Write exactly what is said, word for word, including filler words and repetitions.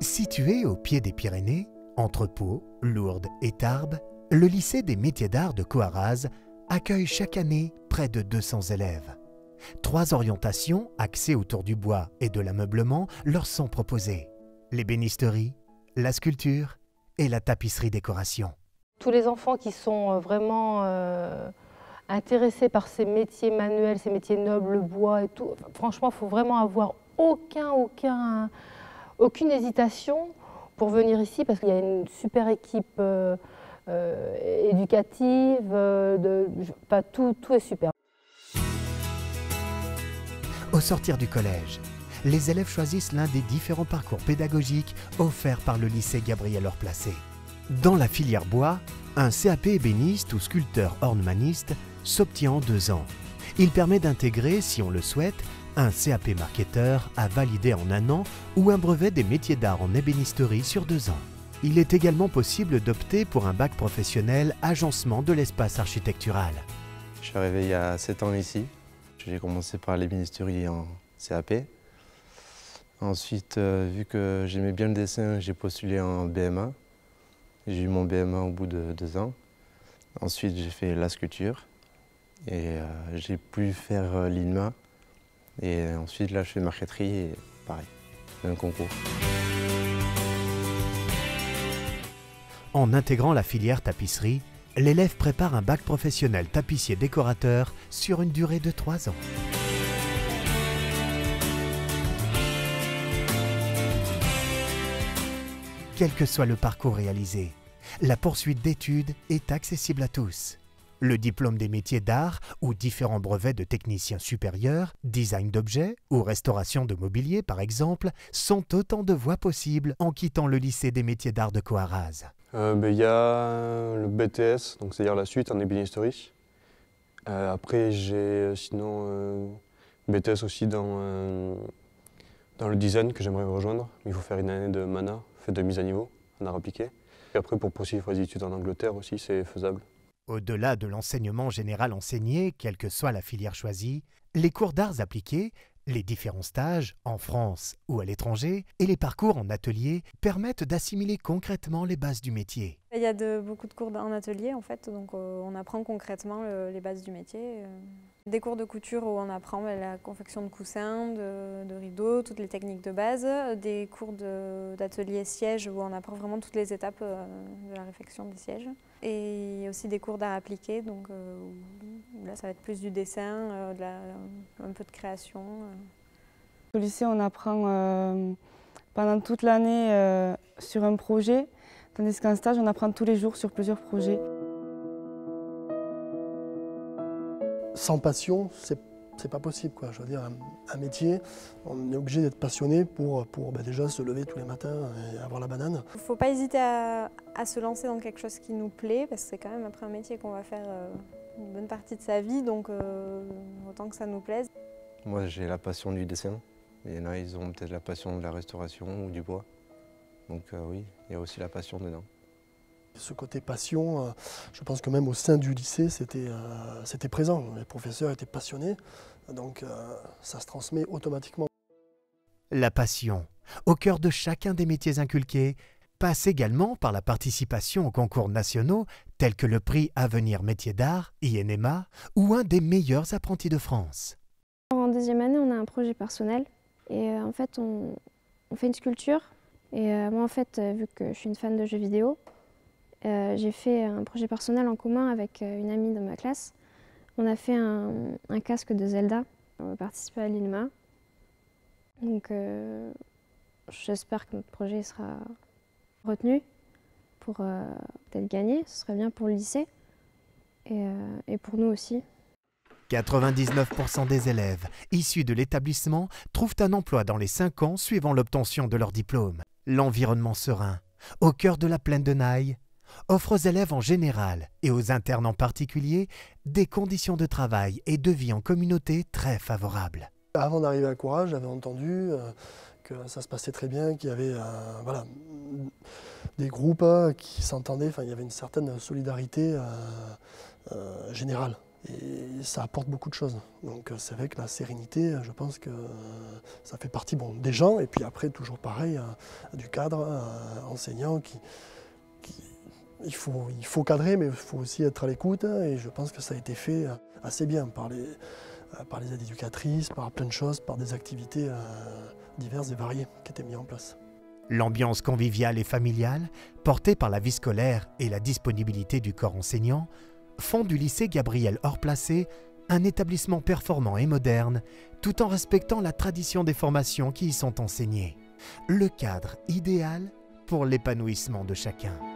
Situé au pied des Pyrénées, entre Pau, Lourdes et Tarbes, le lycée des métiers d'art de Coarraze accueille chaque année près de deux cents élèves. Trois orientations axées autour du bois et de l'ameublement leur sont proposées. L'ébénisterie, la sculpture et la tapisserie-décoration. Tous les enfants qui sont vraiment euh, intéressés par ces métiers manuels, ces métiers nobles, le bois et tout, franchement, il faut vraiment avoir aucun, aucun, aucune hésitation pour venir ici parce qu'il y a une super équipe euh, euh, éducative, euh, de, pas, tout, tout est super. Au sortir du collège, les élèves choisissent l'un des différents parcours pédagogiques offerts par le lycée Gabriel Orplacé. Dans la filière bois, un C A P ébéniste ou sculpteur ornemaniste s'obtient en deux ans. Il permet d'intégrer, si on le souhaite, un C A P marketeur à valider en un an ou un brevet des métiers d'art en ébénisterie sur deux ans. Il est également possible d'opter pour un bac professionnel agencement de l'espace architectural. Je suis arrivé il y a sept ans ici. J'ai commencé par l'ébénisterie en C A P. Ensuite, euh, vu que j'aimais bien le dessin, j'ai postulé en B M A. J'ai eu mon B M A au bout de deux ans. Ensuite, j'ai fait la sculpture et euh, j'ai pu faire euh, l'I N M A. Et ensuite, là, je fais marqueterie et pareil, un concours. En intégrant la filière tapisserie, l'élève prépare un bac professionnel tapissier-décorateur sur une durée de trois ans. Quel que soit le parcours réalisé, la poursuite d'études est accessible à tous. Le diplôme des métiers d'art ou différents brevets de techniciens supérieurs, design d'objets ou restauration de mobilier par exemple, sont autant de voies possibles en quittant le lycée des métiers d'art de Coarraze. Euh, ben, y a le B T S, donc c'est-à-dire la suite en ébénisterie. Euh, après j'ai sinon euh, B T S aussi dans, euh, dans le design que j'aimerais rejoindre. Il faut faire une année de mana, fait de mise à niveau, en art appliqué. Et après pour poursuivre les études en Angleterre aussi, c'est faisable. Au-delà de l'enseignement général enseigné, quelle que soit la filière choisie, les cours d'arts appliqués, les différents stages, en France ou à l'étranger, et les parcours en atelier permettent d'assimiler concrètement les bases du métier. Il y a de, beaucoup de cours en atelier en fait, donc euh, on apprend concrètement le, les bases du métier. Euh. Des cours de couture où on apprend bah, la confection de coussins, de, de rideaux, toutes les techniques de base. Des cours d'atelier siège où on apprend vraiment toutes les étapes euh, de la réfection des sièges. Et aussi des cours d'art appliqué, donc euh, où, là ça va être plus du dessin, euh, de la, un peu de création. Euh. Au lycée on apprend euh, pendant toute l'année euh, sur un projet, tandis qu'en stage on apprend tous les jours sur plusieurs projets. Sans passion, c'est c'est pas possible, quoi. Je veux dire, un, un métier, on est obligé d'être passionné pour, pour ben déjà se lever tous les matins et avoir la banane. Il ne faut pas hésiter à, à se lancer dans quelque chose qui nous plaît, parce que c'est quand même après un métier qu'on va faire euh, une bonne partie de sa vie, donc euh, autant que ça nous plaise. Moi, j'ai la passion du dessin. Il y en a, ils ont peut-être la passion de la restauration ou du bois. Donc euh, oui, il y a aussi la passion dedans. Ce côté passion, je pense que même au sein du lycée, c'était euh, c'était présent. Les professeurs étaient passionnés, donc euh, ça se transmet automatiquement. La passion, au cœur de chacun des métiers inculqués, passe également par la participation aux concours nationaux tels que le prix Avenir Métiers d'Art, I N M A, ou un des meilleurs apprentis de France. En deuxième année, on a un projet personnel et euh, en fait, on, on fait une sculpture. Et euh, moi, en fait, euh, vu que je suis une fan de jeux vidéo, Euh, j'ai fait un projet personnel en commun avec une amie de ma classe. On a fait un, un casque de Zelda. On va participer à l'I N M A. Donc euh, j'espère que notre projet sera retenu pour euh, peut-être gagner. Ce serait bien pour le lycée et, euh, et pour nous aussi. quatre-vingt-dix-neuf pour cent des élèves issus de l'établissement trouvent un emploi dans les cinq ans suivant l'obtention de leur diplôme. L'environnement serein, au cœur de la plaine de Naï, offre aux élèves en général et aux internes en particulier des conditions de travail et de vie en communauté très favorables. Avant d'arriver à Coarraze, j'avais entendu euh, que ça se passait très bien, qu'il y avait euh, voilà, des groupes euh, qui s'entendaient, enfin, il y avait une certaine solidarité euh, euh, générale. et ça apporte beaucoup de choses. Donc c'est vrai que la sérénité, je pense que ça fait partie bon, des gens, et puis après toujours pareil, du cadre, enseignant qui, qui il, faut, il faut cadrer, mais il faut aussi être à l'écoute, et je pense que ça a été fait assez bien par les, par les aides éducatrices, par plein de choses, par des activités diverses et variées qui étaient mises en place. L'ambiance conviviale et familiale, portée par la vie scolaire et la disponibilité du corps enseignant, font du lycée Gabriel Orplacé un établissement performant et moderne, tout en respectant la tradition des formations qui y sont enseignées. Le cadre idéal pour l'épanouissement de chacun.